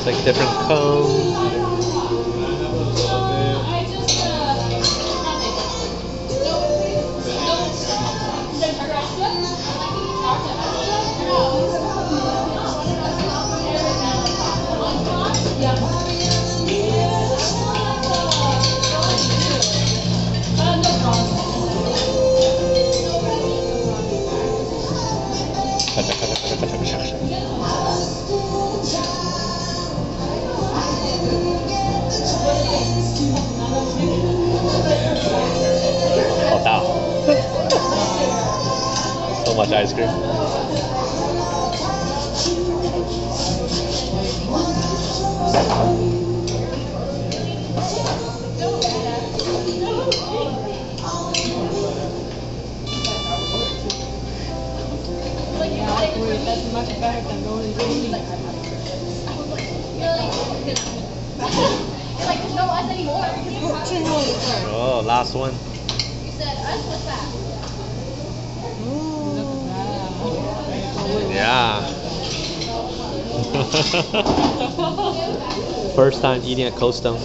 like different cones. Oh, wow. So much ice cream. That's much better than going to eating. Like, there's no us anymore. Oh, last one. You said us, what's that? Yeah. First time eating at Coldstone.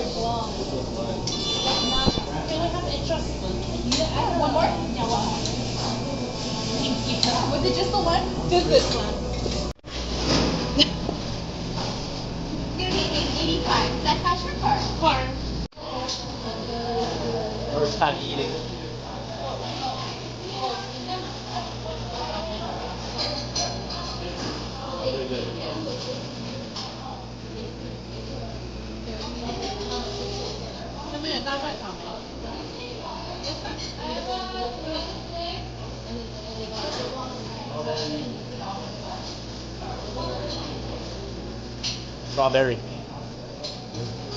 One more? Yeah, one more. Was it just the one? Just this one. Give me 85. Is that cash or card? Card. First time eating. Strawberry.